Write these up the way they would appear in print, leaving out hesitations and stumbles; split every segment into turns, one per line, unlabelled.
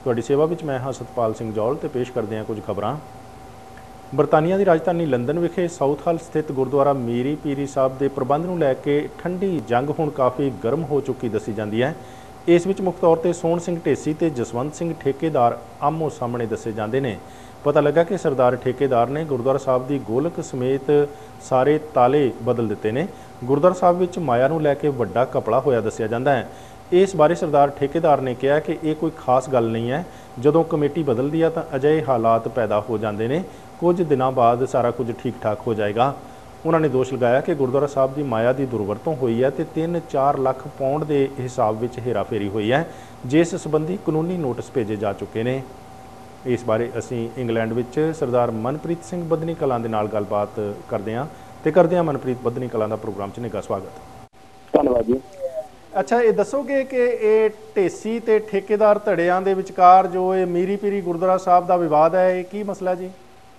ਤੁਹਾਡੀ ਸੇਵਾ ਵਿੱਚ ਮੈਂ ਹਾਂ ਸਤਪਾਲ ਸਿੰਘ ਜੌਲ ਤੇ ਪੇਸ਼ ਕਰਦੇ ਹਾਂ ਕੁਝ ਖਬਰਾਂ। ਬਰਤਾਨੀਆ ਦੀ ਰਾਜਧਾਨੀ ਲੰਡਨ ਵਿਖੇ ਸਾਊਥ ਹਾਲ ਸਥਿਤ ਗੁਰਦੁਆਰਾ ਮੀਰੀ ਪੀਰੀ ਸਾਹਿਬ ਦੇ ਪ੍ਰਬੰਧ ਨੂੰ ਲੈ ਕੇ ਠੰਡੀ ਜੰਗ ਹੁਣ ਕਾਫੀ ਗਰਮ ਹੋ ਚੁੱਕੀ ਦੱਸੀ ਜਾਂਦੀ ਹੈ। ਇਸ ਵਿੱਚ ਮੁੱਖ ਤੌਰ ਤੇ ਸੋਹਣ ਸਿੰਘ ਢੇਸੀ ਤੇ ਜਸਵੰਤ ਸਿੰਘ ਠੇਕੇਦਾਰ ਆਮੋ ਸਾਹਮਣੇ ਦੱਸੇ ਜਾਂਦੇ ਨੇ। पता लगा कि सरदार ठेकेदार ने गुरुद्वारा साहब की गोलक समेत सारे ताले बदल दिते ने। गुरुद्वारा साहब विच माया नूं लैके वड्डा घपला होया दस्सिया जांदा है। इस बारे सरदार ठेकेदार ने कहा कि यह कोई खास गल नहीं है, जदों कमेटी बदलती है तो अजिहे हालात पैदा हो जाते हैं, कुछ दिनों बाद सारा कुछ ठीक ठाक हो जाएगा। उन्होंने दोष लगाया कि गुरुद्वारा साहब की माया की दुरवरतों हुई है तो 3-4 लाख पाउंड के हिसाब में हेराफेरी हुई है, जिस संबंधी कानूनी नोटिस भेजे जा चुके हैं। इस बारे असी इंग्लैंड विच सरदार मनप्रीत सिंह बदनी कलां दे नाल गलबात करते हैं तो करते हैं मनप्रीत बदनी कलां दा प्रोग्राम च निघा स्वागत।
धन्यवाद जी।
अच्छा, ये दसोगे कि ये ढेसी ते ठेकेदार धड़ियां दे विचकार जो ये मीरी पीरी गुरुद्वारा साहब दा विवाद है, ये की मसला जी?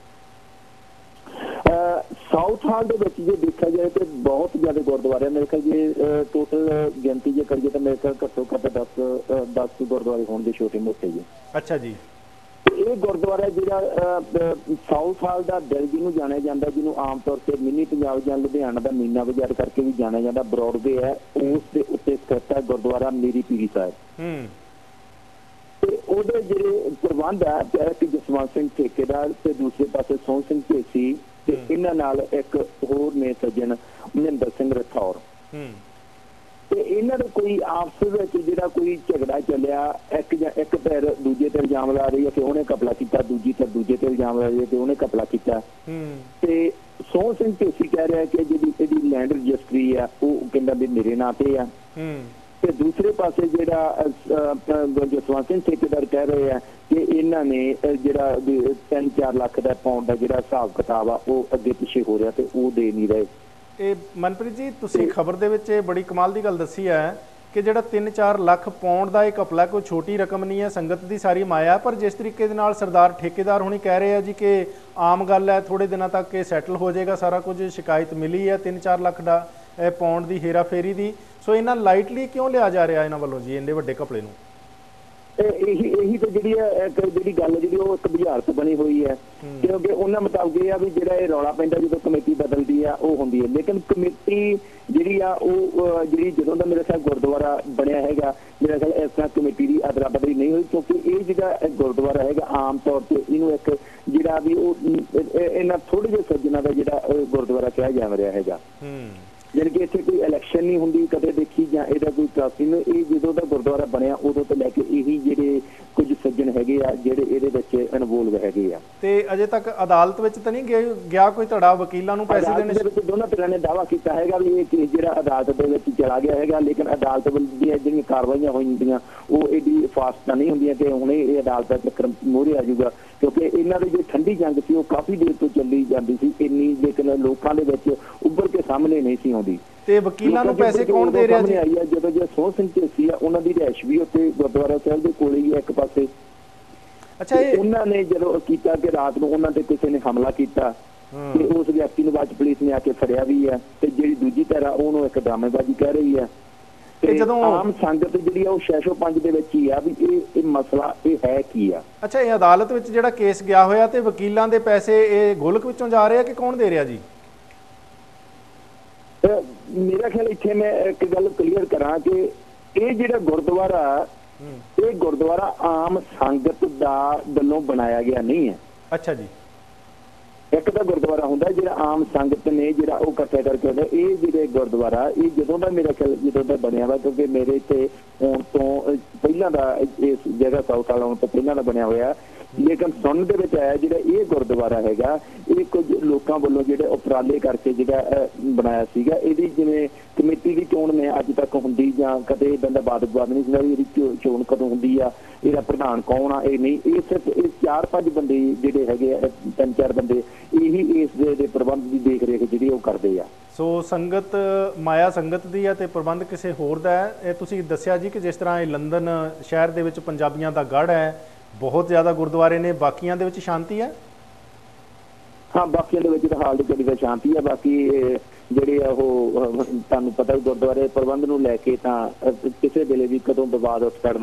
साउथ हाल दे विच जे देखा जाए तो बहुत ज़्यादा गुरुद्वारे, मेरे ख्याल जे टोटल गिनती जे करिए तो मेरे ख्याल घट्टो घट्ट 10 गुरुद्वारे होने के छोटे मोटे जी।
अच्छा जी।
ਇਹ ਗੁਰਦੁਆਰਾ ਜਿਹੜਾ ਸਾਊਥ ਹਾਲ ਦਾ ਦਿਲ ਜਿਹਨੂੰ ਜਾਣਿਆ ਜਾਂਦਾ, ਜਿਹਨੂੰ ਆਮ ਤੌਰ ਤੇ ਮਿੰਨੀ ਪੰਜਾਬ ਜਾਂ ਲੁਧਿਆਣਾ ਦਾ ਮੀਨਾ ਬਾਜ਼ਾਰ ਕਰਕੇ ਵੀ ਜਾਣਿਆ ਜਾਂਦਾ, ਬਰੋਡਵੇ ਹੈ, ਉਸ ਦੇ ਉੱਤੇ ਸਥਿਤ ਹੈ ਗੁਰਦੁਆਰਾ ਮੀਰੀ ਪੀਰੀ ਸਾਹਿਬ। ਤੇ ਉਹਦੇ ਜਿਹੜੇ ਪ੍ਰਬੰਧ ਹੈ ਕਿ ਜਸਵੰਤ ਸਿੰਘ ਠੇਕੇਦਾਰ ਤੇ ਦੂਸਰੇ ਪਾਸੇ ਸੋਹਣ ਸਿੰਘ ਢੇਸੀ ਤੇ ਇਹਨਾਂ ਨਾਲ ਇੱਕ ਹੋਰ ਨੇ ਸੱਜਣ ਮਹਿੰਦਰ ਸਿੰਘ ਰਥੌਰ। ਤੇ ਇਹਨਾਂ ਦਾ ਕੋਈ ਆਪਸ ਵਿੱਚ ਜਿਹੜਾ ਕੋਈ ਝਗੜਾ ਚੱਲਿਆ, ਇੱਕ ਧਿਰ ਦੂਜੇ ਤੇ ਇਲਜ਼ਾਮ ਲਾ ਰਹੀ ਹੈ ਕਿ ਉਹਨੇ ਘਪਲਾ ਕੀਤਾ, ਦੂਜੀ ਧਿਰ ਦੂਜੇ ਤੇ ਇਲਜ਼ਾਮ ਲਾ ਰਹੀ ਹੈ ਕਿ ਉਹਨੇ ਘਪਲਾ ਕੀਤਾ। ਤੇ ਸੋਹਣ ਸਿੰਘ ਢੇਸੀ ਕਹਿ ਰਿਹਾ ਕਿ ਜਿਹੜੀ ਇਹਦੀ ਲੈਂਡ ਰਜਿਸਟਰੀ ਆ ਉਹ ਕਹਿੰਦਾ ਵੀ ਮੇਰੇ ਨਾਂ ਤੇ ਆ। ਤੇ ਦੂਸਰੇ ਪਾਸੇ ਜਿਹੜਾ ਜਸਵੰਤ ਸਿੰਘ ਠੇਕੇਦਾਰ ਕਹਿ ਰਹੇ ਆ ਕਿ ਇਹਨਾਂ ਨੇ ਜਿਹੜਾ 3-4 ਲੱਖ ਦਾ ਪਾਉਂਡ ਦਾ ਜਿਹੜਾ ਹਿਸਾਬ ਕਿਤਾਬ ਆ ਉਹ ਅੱਗੇ ਪਿੱਛੇ ਹੋ ਰਿਹਾ ਤੇ ਉਹ ਦੇ ਨਹੀਂ ਰਹੇ।
मनप्रीत जी, तुसी खबर दे विच बड़ी कमाल की गल दसी है कि जिहड़ा 3-4 लाख पाउंड का एक घपला कोई छोटी रकम नहीं है, संगत की सारी माया। पर जिस तरीके दे नाल सरदार ठेकेदार हुणी कह रहे हैं जी कि आम गल है, थोड़े दिनों तक ये सैटल हो जाएगा सारा कुछ, शिकायत मिली है 3-4 लाख का पाउंड की हेरा फेरी की, सो इन्ना लाइटली क्यों लिया जा रहा इन्हां वल्लों जी इन्ने वड्डे घपले नूं?
ਇਹੀ ਤਾਂ ਜਿਹੜੀ ਗੱਲ ਜਿਹੜੀ ਉਹ ਇੱਕ ਬੁਝਾਰਤ ਬਣੀ ਹੋਈ ਹੈ, ਕਿਉਂਕਿ ਉਹਨਾਂ ਮੁਤਾਬਕ ਇਹ ਆ ਵੀ ਜਿਹੜਾ ਇਹ ਰੌਲਾ ਪੈਂਦਾ ਜਦੋਂ ਕਮੇਟੀ ਬਦਲਦੀ ਆ ਉਹ ਹੁੰਦੀ ਹੈ। ਲੇਕਿਨ ਕਮੇਟੀ ਜਿਹੜੀ ਆ ਉਹ ਜਿਹੜੀ ਜਦੋਂ ਦਾ ਮੇਰੇ ਖਿਆਲ ਗੁਰਦੁਆਰਾ ਬਣਿਆ ਹੈਗਾ, ਮੇਰਾ ਖਿਆਲ ਇਸ ਤਰ੍ਹਾਂ ਕਮੇਟੀ ਦੀ ਅਦਲਾ ਬਦਲੀ ਨਹੀਂ ਹੋਈ, ਕਿਉਂਕਿ ਇਹ ਜਿਹੜਾ ਗੁਰਦੁਆਰਾ ਹੈਗਾ ਆਮ ਤੌਰ ਤੇ ਇਹਨੂੰ ਇੱਕ ਜਿਹੜਾ ਵੀ ਉਹ ਇਹਨਾਂ ਥੋੜੇ ਜਿਹੇ ਸੱਜਣਾ ਦਾ ਜਿਹੜਾ ਗੁਰਦੁਆਰਾ ਕਿਹਾ ਜਾ ਰਿਹਾ ਹੈਗਾ। ਜਾਣੀ ਕਿ ਇੱਥੇ ਕੋਈ ਇਲੈਕਸ਼ਨ ਨਹੀਂ ਹੁੰਦੀ ਕਦੇ ਦੇਖੀ ਜਾਂ ਇਹਦਾ ਕੋਈ ਟਰਸਟ ਨਹੀਂ। ਇਹ ਜਦੋਂ ਦਾ ਗੁਰਦੁਆਰਾ ਬਣਿਆ ਉਦੋਂ ਤੋਂ ਲੈ ਕੇ ਇਹੀ ਜਿਹੜੇ ਕੁਝ ਸੱਜਣ ਹੈਗੇ ਆ ਜਿਹੜੇ ਇਹਦੇ ਵਿੱਚ ਇਨਵੋਲਵ ਹੈਗੇ ਆ। ਤੇ
ਅਜੇ ਤੱਕ ਅਦਾਲਤ ਵਿੱਚ ਤਾਂ ਨਹੀਂ ਗਿਆ ਕੋਈ ਧੜਾ ਵਕੀਲਾਂ ਨੂੰ ਪੈਸੇ ਦੇਣੇ?
ਦੋਨਾਂ ਧਿਰਾਂ ਨੇ ਦਾਅਵਾ ਕੀਤਾ ਹੈਗਾ ਵੀ ਇਹ ਕੇਸ ਜਿਹੜਾ ਅਦਾਲਤ ਦੇ ਵਿੱਚ ਚਲਾ ਗਿਆ ਹੈਗਾ, ਲੇਕਿਨ ਅਦਾਲਤ ਦੀਆਂ ਜਿਹੜੀਆਂ ਕਾਰਵਾਈਆਂ ਹੋਈਆਂ ਉਹ ਏਡੀ ਫਾਸਟ ਤਾਂ ਨਹੀਂ ਹੁੰਦੀਆਂ ਕਿ ਹੁਣੇ ਇਹ ਅਦਾਲਤ ਦਾ ਚੱਕਰ ਮੂਹਰੇ ਆ ਜਾਊਗਾ, ਕਿਉਂਕਿ ਇਹਨਾਂ ਦੀ ਜੋ ਠੰਡੀ ਜੰਗ ਸੀ ਉਹ ਕਾਫੀ ਦੇਰ ਤੋਂ ਚੱਲੀ ਜਾਂਦੀ ਸੀ ਇੰਨੀ, ਲੇਕਿਨ ਲੋਕਾਂ ਦੇ ਵਿੱਚ ਉੱਭਰ ਕੇ ਸਾਹਮਣੇ ਨਹੀਂ ਸੀ ਆਉਂਦੀ।
ਤੇ ਵਕੀਲਾਂ ਨੂੰ ਪੈਸੇ ਕੌਣ ਦੇ ਰਿਹਾ ਜੀ?
ਆਈ ਆ ਜਦੋਂ ਜੇ ਸੋਹਣ ਸਿੰਘ ਢੇਸੀ ਆ ਉਹਨਾਂ ਦੀ ਰਿਹਾਇਸ਼ ਵੀ ਉੱਥੇ ਗੁਰਦੁਆਰਾ ਸਾਹਿਬ ਦੇ ਕੋਲ ਹੀ ਆ ਇੱਕ ਪਾਸੇ।
ਅੱਛਾ,
ਉਹਨਾਂ ਨੇ ਜਦੋਂ ਕੀਤਾ ਕਿ ਰਾਤ ਨੂੰ ਉਹਨਾਂ ਤੇ ਕਿਸੇ ਨੇ ਹਮਲਾ ਕੀਤਾ ਤੇ ਉਸ ਵਿਅਕਤੀ ਨੂੰ ਬਾਅਦ ਪੁਲਿਸ ਨੇ ਆ ਕੇ ਫੜਿਆ ਵੀ ਆ, ਤੇ ਜਿਹੜੀ ਦੂਜੀ ਧਿਰ ਆ ਉਹਨੂੰ ਇੱਕ ਡਰਾਮੇਬਾਜ਼ੀ ਕਹਿ ਰਹੀ ਆ। ਤੇ ਜਦੋਂ ਆਮ ਸੰਗਤ ਜਿਹੜੀ ਆ ਉਹ 605 ਦੇ ਵਿੱਚ ਹੀ ਆ ਵੀ ਇਹ ਮਸਲਾ ਇਹ ਹੈ ਕੀ ਆ।
ਅੱਛਾ, ਇਹ ਅਦਾਲਤ ਵਿੱਚ ਜਿਹੜਾ ਕੇਸ ਗਿਆ ਹੋਇਆ ਤੇ ਵਕੀਲਾਂ ਦੇ ਪੈਸੇ ਇਹ ਗੋਲਕ ਵਿੱਚੋਂ ਜਾ ਰਹੇ ਆ ਕਿ ਕੌਣ ਦੇ ਰਿਹਾ ਜੀ?
ਮੇਰਾ ਖਿਆਲ ਇੱਥੇ ਮੈਂ ਇੱਕ ਗੱਲ ਕਲੀਅਰ ਕਰਾਂ ਕਿ ਇਹ ਜਿਹੜਾ ਗੁਰਦੁਆਰਾ ਇਹ ਗੁਰਦੁਆਰਾ ਆਮ ਸੰਗਤ ਦਾ ਵੱਲੋਂ ਬਣਾਇਆ ਗਿਆ ਨਹੀਂ ਹੈ।
ਅੱਛਾ ਜੀ।
ਇੱਕ ਤਾਂ ਗੁਰਦੁਆਰਾ ਹੁੰਦਾ ਜਿਹੜਾ ਆਮ ਸੰਗਤ ਨੇ ਜਿਹੜਾ ਉਹ ਇਕੱਠਾ ਕਰਕੇ ਹੁੰਦਾ। ਇਹ ਜਿਹੜੇ ਗੁਰਦੁਆਰਾ ਇਹ ਜਦੋਂ ਦਾ ਮੇਰਾ ਖਿਆਲ ਜਦੋਂ ਦਾ ਬਣਿਆ ਵਾ, ਕਿਉਂਕਿ ਮੇਰੇ ਇੱਥੇ ਹੋਣ ਤੋਂ ਪਹਿਲਾਂ ਦਾ ਇਸ ਜਗ੍ਹਾ ਸਾਊਥ ਹਾਲ ਹੋਣ ਤੋਂ ਪਹਿਲਾਂ ਦਾ ਬਣਿਆ ਹੋਇਆ, ਲੇਕਿਨ ਸੁਣਨ ਦੇ ਵਿੱਚ ਆਇਆ ਜਿਹੜਾ ਇਹ ਗੁਰਦੁਆਰਾ ਹੈਗਾ ਇਹ ਕੁਝ ਲੋਕਾਂ ਵੱਲੋਂ ਜਿਹੜੇ ਉਪਰਾਲੇ ਕਰਕੇ ਜਿਹੜਾ ਬਣਾਇਆ ਸੀਗਾ। ਇਹਦੀ ਜਿਵੇਂ ਕਮੇਟੀ ਦੀ ਚੋਣ ਨੇ ਅੱਜ ਤੱਕ ਹੁੰਦੀ ਜਾਂ ਕਦੇ ਇਦਾਂ ਦਾ ਵਾਦ ਵਿਵਾਦ ਨਹੀਂ ਸੀਗਾ ਵੀ ਇਹਦੀ ਚੋਣ ਕਦੋਂ ਹੁੰਦੀ ਆ, ਇਹਦਾ ਪ੍ਰਧਾਨ ਕੌਣ ਆ, ਇਹ ਨਹੀਂ। ਇਹ ਸਿਰਫ ਇਹ 4-5 ਬੰਦੇ ਜਿਹੜੇ ਹੈਗੇ ਆ, 3-4 ਬੰਦੇ ਇਹੀ ਇਸ ਦੇ ਪ੍ਰਬੰਧ ਦੀ ਦੇਖ ਰੇਖ ਜਿਹੜੀ ਉਹ ਕਰਦੇ ਆ।
ਸੋ ਸੰਗਤ ਮਾਇਆ ਸੰਗਤ ਦੀ ਹੈ ਤੇ ਪ੍ਰਬੰਧ ਕਿਸੇ ਹੋਰ ਦਾ ਹੈ। ਇਹ ਤੁਸੀਂ ਦੱਸਿਆ ਜੀ ਕਿ ਜਿਸ ਤਰ੍ਹਾਂ ਇਹ ਲੰਡਨ ਸ਼ਹਿਰ ਦੇ ਵਿੱਚ ਪੰਜਾਬੀਆਂ ਦਾ ਗੜ੍ਹ ਹੈ, ਬਹੁਤ ਜ਼ਿਆਦਾ ਗੁਰਦੁਆਰੇ ਨੇ, ਬਾਕੀਆਂ ਦੇ ਵਿੱਚ ਸ਼ਾਂਤੀ ਹੈ?
ਹਾਂ, ਬਾਕੀਆਂ ਦੇ ਵਿੱਚ ਤਾਂ ਹਾਲ ਦੀ ਘੜੀ ਦਾ ਸ਼ਾਂਤੀ ਹੈ। ਬਾਕੀ ਜਿਹੜੇ ਆ ਉਹ ਤੁਹਾਨੂੰ ਪਤਾ ਹੀ ਗੁਰਦੁਆਰੇ ਪ੍ਰਬੰਧ ਨੂੰ ਲੈ ਕੇ ਤਾਂ ਕਿਸੇ ਵੇਲੇ ਵੀ ਕਦੋਂ ਵਿਵਾਦ ਉੱਠ ਖੜਨਾ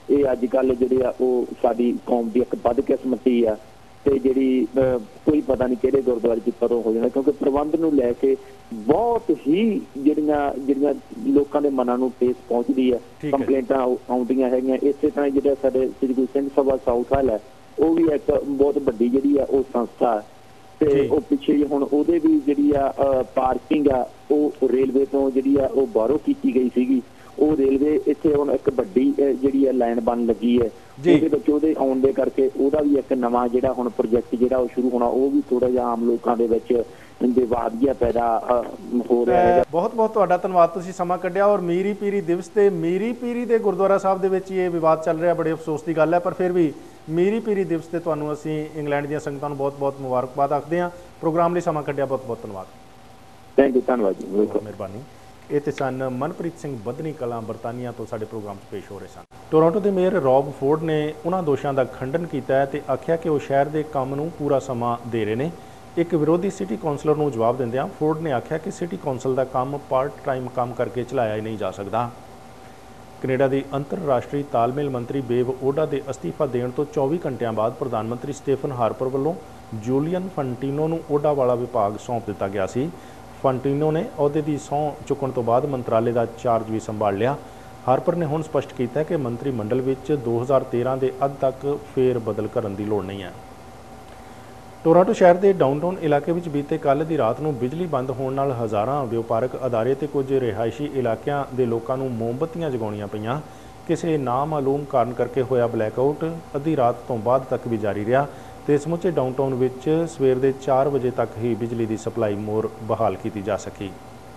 ਇਹ ਅੱਜ ਕੱਲ੍ਹ ਜਿਹੜੇ ਆ ਉਹ ਸਾਡੀ ਕੌਮ ਦੀ ਇੱਕ ਬਦਕਿਸਮਤੀ ਆ ਤੇ ਜਿਹੜੀ ਕੋਈ ਪਤਾ ਨਹੀਂ ਕਿਹੜੇ ਗੁਰਦੁਆਰੇ 'ਚ ਕਦੋਂ ਹੋ ਜਾਣਾ, ਕਿਉਂਕਿ ਪ੍ਰਬੰਧ ਨੂੰ ਲੈ ਕੇ ਬਹੁਤ ਹੀ ਜਿਹੜੀਆਂ ਲੋਕਾਂ ਦੇ ਮਨਾਂ ਨੂੰ ਠੇਸ ਪਹੁੰਚਦੀ ਹੈ, ਕੰਪਲੇਂਟਾਂ ਆਉਂਦੀਆਂ ਹੈਗੀਆਂ। ਇਸੇ ਤਰ੍ਹਾਂ ਜਿਹੜਾ ਸਾਡੇ ਸ੍ਰੀ ਗੁਰੂ ਸਿੰਘ ਸਭਾ ਸਾਊਥ ਹਾਲ ਹੈ, ਉਹ ਵੀ ਇੱਕ ਬਹੁਤ ਵੱਡੀ ਜਿਹੜੀ ਆ ਉਹ ਸੰਸਥਾ ਹੈ ਤੇ ਉਹ ਪਿੱਛੇ ਹੁਣ ਉਹਦੇ ਵੀ ਜਿਹੜੀ ਆ ਪਾਰਕਿੰਗ ਆ ਉਹ ਰੇਲਵੇ ਤੋਂ ਜਿਹੜੀ ਆ ਉਹ ਬਾਹਰੋਂ ਕੀਤੀ ਗਈ ਸੀਗੀ। ਉਹ ਰੇਲਵੇ ਇੱਥੇ ਹੁਣ ਇੱਕ ਵੱਡੀ ਜਿਹੜੀ ਆ ਲਾਈਨ ਬਣ ਲੱਗੀ ਹੈ, ਉਹਦੇ ਵਿੱਚ ਉਹਦੇ ਆਉਣ ਦੇ ਕਰਕੇ ਉਹਦਾ ਵੀ ਇੱਕ ਨਵਾਂ ਜਿਹੜਾ ਹੁਣ ਪ੍ਰੋਜੈਕਟ ਜਿਹੜਾ ਉਹ ਸ਼ੁਰੂ ਹੋਣਾ, ਉਹ ਵੀ ਥੋੜਾ ਜਿਹਾ ਆਮ ਲੋਕਾਂ ਦੇ ਵਿੱਚ ਵਿਵਾਦ ਜਿਹਾ ਪੈਦਾ ਹੋ ਰਿਹਾ ਹੈ।
ਬਹੁਤ ਬਹੁਤ ਤੁਹਾਡਾ ਧੰਨਵਾਦ, ਤੁਸੀਂ ਸਮਾਂ ਕੱਢਿਆ। ਔਰ ਮੀਰੀ ਪੀਰੀ ਦਿਵਸ ਤੇ ਮੀਰੀ ਪੀਰੀ ਦੇ ਗੁਰਦੁਆਰਾ ਸਾਹਿਬ ਦੇ ਵਿੱਚ ਇਹ ਵਿਵਾਦ ਚੱਲ ਰਿਹਾ, ਬੜੇ ਅਫਸੋਸ ਦੀ ਗੱਲ ਹੈ, ਪਰ ਫਿਰ ਵੀ ਮੀਰੀ ਪੀਰੀ ਦਿਵਸ ਤੇ ਤੁਹਾਨੂੰ ਅਸੀਂ ਇੰਗਲੈਂਡ ਦੀਆਂ ਸੰਗਤਾਂ ਨੂੰ ਬਹੁਤ ਬਹੁਤ ਮੁਬਾਰਕਬਾਦ ਆਖਦੇ ਹਾਂ। ਪ੍ਰੋਗਰਾਮ ਲਈ ਸਮਾਂ ਕੱਢਿਆ, ਬਹੁਤ ਬਹੁਤ ਧੰਨਵਾਦ।
ਥੈਂਕ ਯੂ, ਧੰਨਵਾਦ ਜੀ,
ਮਿਹਰਬਾਨੀ। ਇਹ ਤੇ ਸਨ ਮਨਪ੍ਰੀਤ ਸਿੰਘ ਬੱਧਨੀ ਕਲਾਂ ਬਰਤਾਨੀਆ ਤੋਂ ਸਾਡੇ ਪ੍ਰੋਗਰਾਮ 'ਚ ਪੇਸ਼ ਹੋ ਰਹੇ ਸਨ। ਟੋਰਾਂਟੋ ਦੇ ਮੇਅਰ ਰੌਬ ਫੋਰਡ ਨੇ ਉਹਨਾਂ ਦੋਸ਼ਾਂ ਦਾ ਖੰਡਨ ਕੀਤਾ ਹੈ ਤੇ ਆਖਿਆ ਕਿ ਉਹ ਸ਼ਹਿਰ ਦੇ ਕੰਮ ਨੂੰ ਪੂਰਾ ਸਮਾਂ ਦੇ ਰਹੇ ਨੇ। ਇੱਕ ਵਿਰੋਧੀ ਸਿਟੀ ਕੌਂਸਲਰ ਨੂੰ ਜਵਾਬ ਦਿੰਦਿਆਂ ਫੋਰਡ ਨੇ ਆਖਿਆ ਕਿ ਸਿਟੀ ਕੌਂਸਲ ਦਾ ਕੰਮ ਪਾਰਟ ਟਾਈਮ ਕੰਮ ਕਰਕੇ ਚਲਾਇਆ ਹੀ ਨਹੀਂ ਜਾ ਸਕਦਾ। ਕੈਨੇਡਾ ਦੀ ਅੰਤਰਰਾਸ਼ਟਰੀ ਤਾਲਮੇਲ ਮੰਤਰੀ ਬੇਵ ਓਡਾ ਦੇ ਅਸਤੀਫਾ ਦੇਣ ਤੋਂ 24 ਘੰਟਿਆਂ ਬਾਅਦ ਪ੍ਰਧਾਨ ਮੰਤਰੀ ਸਟੀਫਨ ਹਾਰਪਰ ਵੱਲੋਂ ਜੂਲੀਅਨ ਫੰਟੀਨੋ ਨੂੰ ਓਡਾ ਵਾਲਾ ਵਿਭਾਗ ਸੌਂਪ ਦਿੱਤਾ ਗਿਆ ਸੀ। ਫੰਟੀਨੋ ਨੇ ਅਹੁਦੇ ਦੀ ਸਹੁੰ ਚੁੱਕਣ ਤੋਂ ਬਾਅਦ ਮੰਤਰਾਲੇ ਦਾ ਚਾਰਜ ਵੀ ਸੰਭਾਲ ਲਿਆ। ਹਾਰਪਰ ਨੇ ਹੁਣ ਸਪਸ਼ਟ ਕੀਤਾ ਕਿ ਮੰਤਰੀ ਮੰਡਲ ਵਿੱਚ 2013 ਦੇ ਅੱਧ ਤੱਕ ਫੇਰ ਬਦਲ ਕਰਨ ਦੀ ਲੋੜ ਨਹੀਂ ਹੈ। ਟੋਰਾਂਟੋ ਸ਼ਹਿਰ ਦੇ ਡਾਊਨਟਾਊਨ ਇਲਾਕੇ ਵਿੱਚ ਬੀਤੇ ਕੱਲ੍ਹ ਦੀ ਰਾਤ ਨੂੰ ਬਿਜਲੀ ਬੰਦ ਹੋਣ ਨਾਲ ਹਜ਼ਾਰਾਂ ਵਪਾਰਕ ਅਦਾਰੇ ਤੇ ਕੁਝ ਰਿਹਾਇਸ਼ੀ ਇਲਾਕਿਆਂ ਦੇ ਲੋਕਾਂ ਨੂੰ ਮੋਮਬੱਤੀਆਂ ਜਗਾਉਣੀਆਂ ਪਈਆਂ। ਕਿਸੇ ਨਾਮਾਲੂਮ ਕਾਰਨ ਕਰਕੇ ਹੋਇਆ ਬਲੈਕਆਊਟ ਅੱਧੀ ਰਾਤ ਤੋਂ ਬਾਅਦ ਤੱਕ ਵੀ ਜਾਰੀ ਰਿਹਾ ਤੇ ਸਮੁੱਚੇ ਡਾਊਨਟਾਊਨ ਵਿੱਚ ਸਵੇਰ ਦੇ 4 ਵਜੇ ਤੱਕ ਹੀ ਬਿਜਲੀ ਦੀ ਸਪਲਾਈ ਮੁੜ ਬਹਾਲ ਕੀਤੀ ਜਾ ਸਕੀ।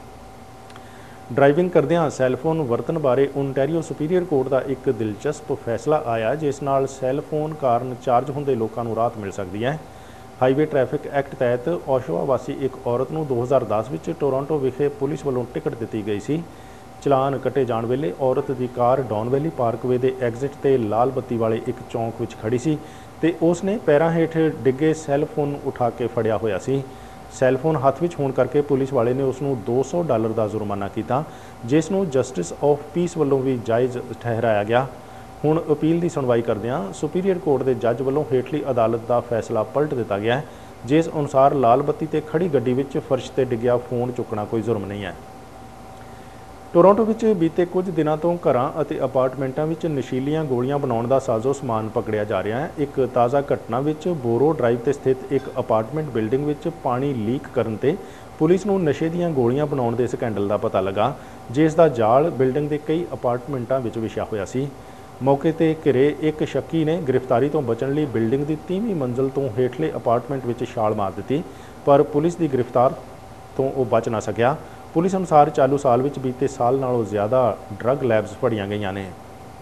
ਡਰਾਈਵਿੰਗ ਕਰਦਿਆਂ ਸੈੱਲਫੋਨ ਵਰਤਣ ਬਾਰੇ ਓਨਟਾਰੀਓ ਸੁਪੀਰੀਅਰ ਕੋਰਟ ਦਾ ਇੱਕ ਦਿਲਚਸਪ ਫੈਸਲਾ ਆਇਆ, ਜਿਸ ਨਾਲ ਸੈੱਲਫੋਨ ਕਾਰਨ ਚਾਰਜ ਹੁੰਦੇ ਲੋਕਾਂ ਨੂੰ ਰਾਹਤ ਮਿਲ ਸਕਦੀ ਹੈ। ਹਾਈਵੇ ਟ੍ਰੈਫਿਕ ਐਕਟ ਤਹਿਤ ਓਸ਼ਵਾ ਵਾਸੀ ਇੱਕ ਔਰਤ ਨੂੰ 2010 ਵਿੱਚ ਟੋਰਾਂਟੋ ਵਿਖੇ ਪੁਲਿਸ ਵੱਲੋਂ ਟਿਕਟ ਦਿੱਤੀ ਗਈ ਸੀ। ਚਲਾਨ ਕੱਟੇ ਜਾਣ ਵੇਲੇ ਔਰਤ ਦੀ ਕਾਰ ਡੌਨ ਵੈਲੀ ਪਾਰਕਵੇ ਦੇ ਐਗਜ਼ਿਟ ਤੇ ਲਾਲ ਬੱਤੀ ਵਾਲੇ ਇੱਕ ਚੌਂਕ ਵਿੱਚ ਖੜੀ ਸੀ ਤੇ ਉਸ ਨੇ ਪੈਰਾਂ ਹੇਠ ਡਿੱਗੇ ਸੈੱਲਫੋਨ ਉਠਾ ਕੇ ਫੜਿਆ ਹੋਇਆ ਸੀ। ਸੈੱਲਫੋਨ ਹੱਥ ਵਿੱਚ ਹੋਣ ਕਰਕੇ ਪੁਲਿਸ ਵਾਲੇ ਨੇ ਉਸ ਨੂੰ $200 ਦਾ ਜੁਰਮਾਨਾ ਕੀਤਾ, ਜਿਸ ਨੂੰ ਜਸਟਿਸ ਆਫ ਪੀਸ ਵੱਲੋਂ ਵੀ ਜਾਇਜ਼ ਠਹਿਰਾਇਆ ਗਿਆ। ਹੁਣ ਅਪੀਲ ਦੀ ਸੁਣਵਾਈ ਕਰਦਿਆਂ ਸੁਪੀਰੀਅਰ ਕੋਰਟ ਦੇ ਜੱਜ ਵੱਲੋਂ ਹੇਠਲੀ ਅਦਾਲਤ ਦਾ ਫੈਸਲਾ ਪਲਟ ਦਿੱਤਾ ਗਿਆ ਹੈ, ਜਿਸ ਅਨੁਸਾਰ ਲਾਲ ਬੱਤੀ ਤੇ ਖੜੀ ਗੱਡੀ ਵਿੱਚ ਫਰਸ਼ ਤੇ ਡਿੱਗਿਆ ਫੋਨ ਚੁੱਕਣਾ ਕੋਈ ਜੁਰਮ ਨਹੀਂ ਹੈ। ਟੋਰਾਂਟੋ ਵਿੱਚ ਬੀਤੇ ਕੁਝ ਦਿਨਾਂ ਤੋਂ ਘਰਾਂ ਅਤੇ ਅਪਾਰਟਮੈਂਟਾਂ ਵਿੱਚ ਨਸ਼ੀਲੀਆਂ ਗੋਲੀਆਂ ਬਣਾਉਣ ਦਾ ਸਾਜ਼ੋ ਸਮਾਨ ਪਕੜਿਆ ਜਾ ਰਿਹਾ ਹੈ। ਇੱਕ ਤਾਜ਼ਾ ਘਟਨਾ ਵਿੱਚ ਬੋਰੋ ਡਰਾਈਵ ਤੇ ਸਥਿਤ ਇੱਕ ਅਪਾਰਟਮੈਂਟ ਬਿਲਡਿੰਗ ਵਿੱਚ ਪਾਣੀ ਲੀਕ ਕਰਨ ਤੇ ਪੁਲਿਸ ਨੂੰ ਨਸ਼ੇ ਦੀਆਂ ਗੋਲੀਆਂ ਬਣਾਉਣ ਦੇ ਸਕੈਂਡਲ ਦਾ ਪਤਾ ਲੱਗਾ, ਜਿਸ ਦਾ ਜਾਲ ਬਿਲਡਿੰਗ ਦੇ ਕਈ ਅਪਾਰਟਮੈਂਟਾਂ ਵਿੱਚ ਵਿਛਿਆ ਹੋਇਆ ਸੀ। ਮੌਕੇ ਤੇ ਘਿਰੇ ਇੱਕ ਸ਼ੱਕੀ ਨੇ ਗ੍ਰਿਫਤਾਰੀ ਤੋਂ ਬਚਣ ਲਈ ਬਿਲਡਿੰਗ ਦੀ 30ਵੀਂ ਮੰਜ਼ਲ ਤੋਂ ਹੇਠਲੇ ਅਪਾਰਟਮੈਂਟ ਵਿੱਚ ਛਾਲ ਮਾਰ ਦਿੱਤੀ, ਪਰ ਪੁਲਿਸ ਦੀ ਗ੍ਰਿਫਤਾਰ ਤੋਂ ਉਹ ਬਚ ਨਾ ਸਕਿਆ। ਪੁਲਿਸ ਅਨੁਸਾਰ ਚਾਲੂ ਸਾਲ ਵਿੱਚ ਬੀਤੇ ਸਾਲ ਨਾਲੋਂ ਜ਼ਿਆਦਾ ਡਰੱਗ ਲੈਬਸ ਫੜੀਆਂ ਗਈਆਂ ਨੇ।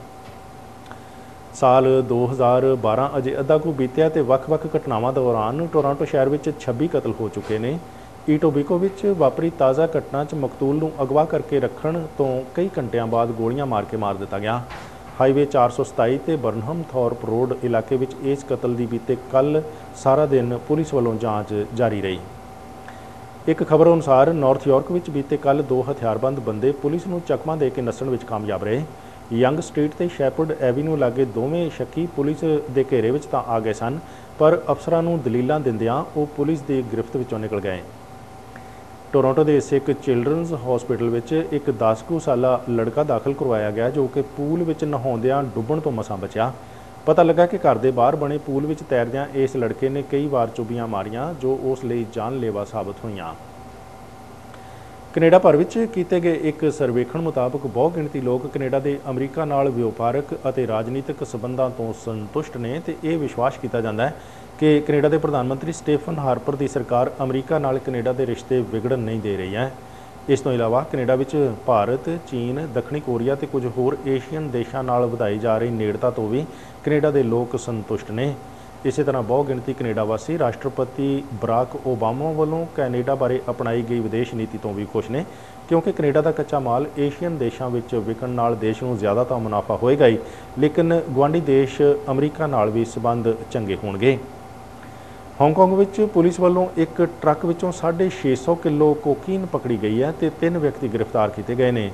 ਸਾਲ 2012 ਅਜੇ ਅੱਧਾ ਕੁ ਬੀਤਿਆ ਤੇ ਵੱਖ-ਵੱਖ ਘਟਨਾਵਾਂ ਦੌਰਾਨ ਟੋਰਾਂਟੋ ਸ਼ਹਿਰ ਵਿੱਚ 26 ਕਤਲ ਹੋ ਚੁੱਕੇ ਨੇ। ਈਟੋਬੀਕੋ ਵਿੱਚ ਵਾਪਰੀ ਤਾਜ਼ਾ ਘਟਨਾ 'ਚ ਮਕਤੂਲ ਨੂੰ ਅਗਵਾ ਕਰਕੇ ਰੱਖਣ ਤੋਂ ਕਈ ਘੰਟਿਆਂ ਬਾਅਦ ਗੋਲੀਆਂ ਮਾਰ ਕੇ ਮਾਰ ਦਿੱਤਾ ਗਿਆ। ਹਾਈਵੇ 427 ਤੇ ਬਰਨਹਮ ਥੌਰਪ ਰੋਡ ਇਲਾਕੇ ਵਿੱਚ ਇਸ ਕਤਲ ਦੀ ਬੀਤੇ ਕੱਲ੍ਹ ਸਾਰਾ ਦਿਨ ਪੁਲਿਸ ਵੱਲੋਂ ਜਾਂਚ ਜਾਰੀ ਰਹੀ। ਇੱਕ ਖਬਰ ਅਨੁਸਾਰ ਨਾਰਥ ਯਾਰਕ ਵਿੱਚ ਬੀਤੇ ਕੱਲ੍ਹ 2 ਹਥਿਆਰਬੰਦ ਬੰਦੇ ਪੁਲਿਸ ਨੂੰ ਚਕਮਾ ਦੇ ਕੇ ਨੱਸਣ ਵਿੱਚ ਕਾਮਯਾਬ ਰਹੇ। ਯੰਗ ਸਟਰੀਟ ਤੇ ਸ਼ੈਪਰਡ ਐਵੀਨਿਊ ਲਾਗੇ ਦੋਵੇਂ ਸ਼ੱਕੀ ਪੁਲਿਸ ਦੇ ਘੇਰੇ ਵਿੱਚ ਤਾਂ ਆ ਗਏ ਸਨ, ਪਰ ਅਫਸਰਾਂ ਨੂੰ ਦਲੀਲਾਂ ਦਿੰਦਿਆਂ ਉਹ ਪੁਲਿਸ ਦੀ ਗ੍ਰਿਫਤ ਵਿੱਚੋਂ ਨਿਕਲ ਗਏ। ਟੋਰਾਂਟੋ ਦੇ ਸਿੱਖ ਚਿਲਡਰਨਜ਼ ਹਸਪੀਟਲ ਵਿੱਚ ਇੱਕ 10 ਕੁ ਸਾਲਾ ਲੜਕਾ ਦਾਖਲ ਕਰਵਾਇਆ ਗਿਆ, ਜੋ ਕਿ ਪੂਲ ਵਿੱਚ ਨਹਾਉਂਦਿਆਂ ਡੁੱਬਣ ਤੋਂ ਮਸਾਂ ਬਚਿਆ। ਪਤਾ ਲੱਗਾ ਕਿ ਘਰ ਦੇ ਬਾਹਰ ਬਣੇ ਪੂਲ ਵਿੱਚ ਤੈਰਦਿਆਂ ਇਸ ਲੜਕੇ ਨੇ ਕਈ ਵਾਰ ਚੁੱਭੀਆਂ ਮਾਰੀਆਂ, ਜੋ ਉਸ ਲਈ ਜਾਨਲੇਵਾ ਸਾਬਤ ਹੋਈਆਂ। ਕੈਨੇਡਾ ਭਰ ਵਿੱਚ ਕੀਤੇ ਗਏ ਇੱਕ ਸਰਵੇਖਣ ਮੁਤਾਬਕ ਬਹੁ ਗਿਣਤੀ ਲੋਕ ਕੈਨੇਡਾ ਦੇ ਅਮਰੀਕਾ ਨਾਲ ਵਪਾਰਕ ਅਤੇ ਰਾਜਨੀਤਿਕ ਸਬੰਧਾਂ ਤੋਂ ਸੰਤੁਸ਼ਟ ਨੇ ਤੇ ਇਹ ਵਿਸ਼ਵਾਸ ਕੀਤਾ ਜਾਂਦਾ ਹੈ ਕਿ ਕੈਨੇਡਾ ਦੇ ਪ੍ਰਧਾਨ ਮੰਤਰੀ ਸਟੀਫਨ ਹਾਰਪਰ ਦੀ ਸਰਕਾਰ ਅਮਰੀਕਾ ਨਾਲ ਕੈਨੇਡਾ ਦੇ ਰਿਸ਼ਤੇ ਵਿਗੜਨ ਨਹੀਂ ਦੇ ਰਹੀ ਹੈ। ਇਸ ਤੋਂ ਇਲਾਵਾ ਕੈਨੇਡਾ ਵਿੱਚ ਭਾਰਤ, ਚੀਨ, ਦੱਖਣੀ ਕੋਰੀਆ ਤੇ ਕੁਝ ਹੋਰ ਏਸ਼ੀਅਨ ਦੇਸ਼ਾਂ ਨਾਲ ਵਧਾਈ ਜਾ ਰਹੀ ਨੇੜਤਾ ਤੋਂ ਵੀ ਕੈਨੇਡਾ ਦੇ ਲੋਕ ਸੰਤੁਸ਼ਟ ਨੇ। ਇਸੇ ਤਰ੍ਹਾਂ ਬਹੁ ਗਿਣਤੀ ਕੈਨੇਡਾ ਵਾਸੀ ਰਾਸ਼ਟਰਪਤੀ ਬਰਾਕ ਓਬਾਮਾ ਵੱਲੋਂ ਕੈਨੇਡਾ ਬਾਰੇ ਅਪਣਾਈ ਗਈ ਵਿਦੇਸ਼ ਨੀਤੀ ਤੋਂ ਵੀ ਖੁਸ਼ ਨੇ, ਕਿਉਂਕਿ ਕੈਨੇਡਾ ਦਾ ਕੱਚਾ ਮਾਲ ਏਸ਼ੀਅਨ ਦੇਸ਼ਾਂ ਵਿੱਚ ਵਿਕਣ ਨਾਲ ਦੇਸ਼ ਨੂੰ ਜ਼ਿਆਦਾ ਤਾਂ ਮੁਨਾਫਾ ਹੋਏਗਾ ਹੀ, ਲੇਕਿਨ ਗੁਆਂਢੀ ਦੇਸ਼ ਅਮਰੀਕਾ ਨਾਲ ਵੀ ਸਬੰਧ ਚੰਗੇ ਹੋਣਗੇ। ਹਾਂਗਕਾਂਗ ਵਿੱਚ ਪੁਲਿਸ ਵੱਲੋਂ ਇੱਕ ਟਰੱਕ ਵਿੱਚੋਂ 650 ਕਿਲੋ ਕੋਕੀਨ ਪਕੜੀ ਗਈ ਹੈ ਤੇ 3 ਵਿਅਕਤੀ ਗ੍ਰਿਫਤਾਰ ਕੀਤੇ ਗਏ ਨੇ।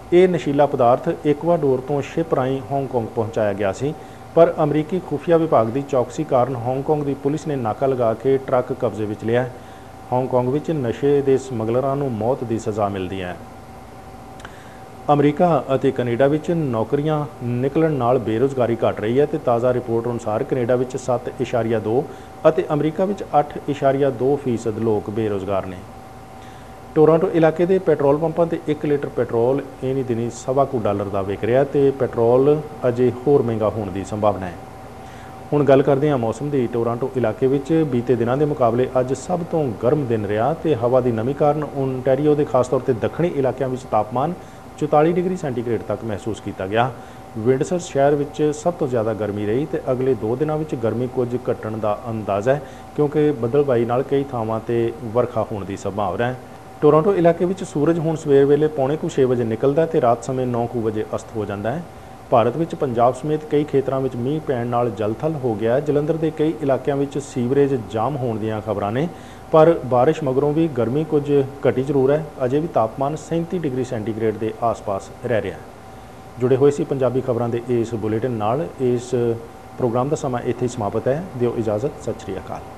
ਇਹ ਨਸ਼ੀਲਾ ਪਦਾਰਥ ਇਕਵਾਡੋਰ ਤੋਂ ਸ਼ਿਪ ਰਾਹੀਂ ਹਾਂਗਕਾਂਗ ਪਹੁੰਚਾਇਆ ਗਿਆ ਸੀ, ਪਰ ਅਮਰੀਕੀ ਖੁਫੀਆ ਵਿਭਾਗ ਦੀ ਚੌਕਸੀ ਕਾਰਨ ਹਾਂਗਕਾਂਗ ਦੀ ਪੁਲਿਸ ਨੇ ਨਾਕਾ ਲਗਾ ਕੇ ਟਰੱਕ ਕਬਜ਼ੇ ਵਿੱਚ ਲਿਆ ਹੈ। ਹਾਂਗਕਾਂਗ ਵਿੱਚ ਨਸ਼ੇ ਦੇ ਸਮਗਲਰਾਂ ਨੂੰ ਮੌਤ ਦੀ ਸਜ਼ਾ ਮਿਲਦੀ ਹੈ। ਅਮਰੀਕਾ ਅਤੇ ਕੈਨੇਡਾ ਵਿੱਚ ਨੌਕਰੀਆਂ ਨਿਕਲਣ ਨਾਲ ਬੇਰੁਜ਼ਗਾਰੀ ਘਟ ਰਹੀ ਹੈ ਤੇ ਤਾਜ਼ਾ ਰਿਪੋਰਟ ਅਨੁਸਾਰ ਕੈਨੇਡਾ ਵਿੱਚ 7.2 ਅਤੇ ਅਮਰੀਕਾ ਵਿੱਚ 8.2% ਲੋਕ ਬੇਰੁਜ਼ਗਾਰ ਨੇ। ਟੋਰਾਂਟੋ ਇਲਾਕੇ ਦੇ ਪੈਟਰੋਲ ਪੰਪਾਂ ਤੇ 1 ਲੀਟਰ ਪੈਟਰੋਲ ਇਨੀ ਦਿਨੀ $1.25 ਦਾ ਵਿਕ ਰਿਹਾ ਤੇ ਪੈਟਰੋਲ ਅਜੇ ਹੋਰ ਮਹਿੰਗਾ ਹੋਣ ਦੀ ਸੰਭਾਵਨਾ ਹੈ। ਹੁਣ ਗੱਲ ਕਰਦੇ ਹਾਂ ਮੌਸਮ ਦੀ। ਟੋਰਾਂਟੋ ਇਲਾਕੇ ਵਿੱਚ ਬੀਤੇ ਦਿਨਾਂ ਦੇ ਮੁਕਾਬਲੇ ਅੱਜ ਸਭ ਤੋਂ ਗਰਮ ਦਿਨ ਰਿਹਾ ਤੇ ਹਵਾ ਦੀ ਨਮੀ ਕਾਰਨ ਓਨਟਾਰੀਓ ਦੇ ਖਾਸ ਤੌਰ ਤੇ ਦੱਖਣੀ ਇਲਾਕਿਆਂ ਵਿੱਚ ਤਾਪਮਾਨ 44 ਡਿਗਰੀ ਸੈਂਟੀਗ੍ਰੇਡ ਤੱਕ ਮਹਿਸੂਸ ਕੀਤਾ ਗਿਆ। ਵਿੰਡਸਰ ਸ਼ਹਿਰ ਵਿੱਚ ਸਭ ਤੋਂ ਜ਼ਿਆਦਾ ਗਰਮੀ ਰਹੀ ਤੇ ਅਗਲੇ 2 ਦਿਨਾਂ ਵਿੱਚ ਗਰਮੀ ਕੁਝ ਘਟਣ ਦਾ ਅੰਦਾਜ਼ਾ ਹੈ, ਕਿਉਂਕਿ ਬੱਦਲਬਾਈ ਨਾਲ ਕਈ ਥਾਵਾਂ ਤੇ ਵਰਖਾ ਹੋਣ ਦੀ ਸੰਭਾਵਨਾ ਹੈ। ਟੋਰਾਂਟੋ ਇਲਾਕੇ ਵਿੱਚ ਸੂਰਜ ਹੁਣ ਸਵੇਰ ਵੇਲੇ 5:45 ਵਜੇ ਨਿਕਲਦਾ ਤੇ ਰਾਤ ਸਮੇਂ 9 ਵਜੇ ਅਸਤ ਹੋ ਜਾਂਦਾ ਹੈ। ਭਾਰਤ ਵਿੱਚ ਪੰਜਾਬ ਸਮੇਤ ਕਈ ਖੇਤਰਾਂ ਵਿੱਚ ਮੀਂਹ ਪੈਣ ਨਾਲ ਜਲਥਲ ਹੋ ਗਿਆ ਹੈ। ਜਲੰਧਰ ਦੇ ਕਈ ਇਲਾਕਿਆਂ ਵਿੱਚ ਸੀਵਰੇਜ ਜਾਮ ਹੋਣ ਦੀਆਂ ਖਬਰਾਂ ਨੇ, ਪਰ ਬਾਰਿਸ਼ ਮਗਰੋਂ ਵੀ ਗਰਮੀ ਕੁਝ ਘਟੀ ਜ਼ਰੂਰ ਹੈ। ਅਜੇ ਵੀ ਤਾਪਮਾਨ 37 ਡਿਗਰੀ ਸੈਂਟੀਗ੍ਰੇਡ ਦੇ ਆਸ-ਪਾਸ ਰਹਿ ਰਿਹਾ ਹੈ। ਜੁੜੇ ਹੋਏ ਸੀ ਪੰਜਾਬੀ ਖਬਰਾਂ ਦੇ ਇਸ ਬੁਲੇਟਿਨ ਨਾਲ। ਇਸ ਪ੍ਰੋਗਰਾਮ ਦਾ ਸਮਾਂ ਇੱਥੇ ਹੀ ਸਮਾਪਤ ਹੈ। ਦਿਓ ਇਜਾਜ਼ਤ। ਸਤਿ ਸ਼੍ਰੀ ਅਕਾਲ।